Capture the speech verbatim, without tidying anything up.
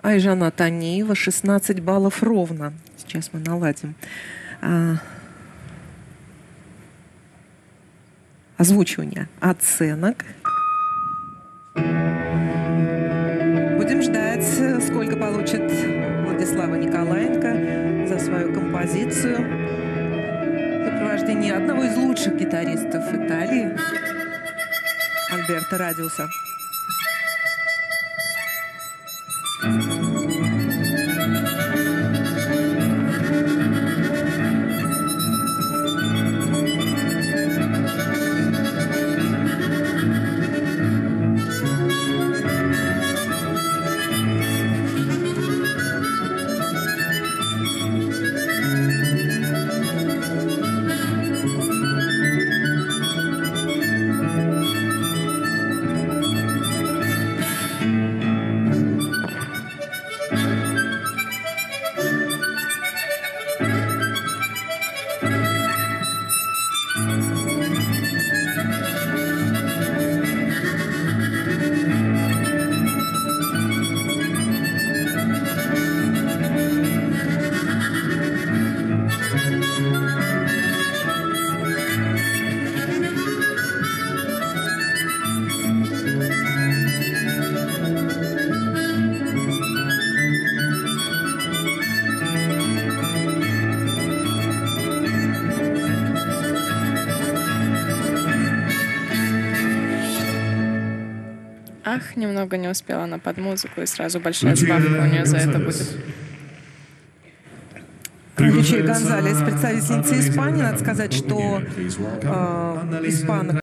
Айжана Таниева, шестнадцать баллов ровно. Сейчас мы наладим а, озвучивание оценок. Будем ждать, сколько получит Владислава Николаенко за свою композицию в сопровождении одного из лучших гитаристов Италии, Альберто Радиуса. Ах, немного не успела она под музыку, и сразу большая ставка у нее за это будет. Лючия Гонзалес, представительница Испании. Надо сказать, что э, испанок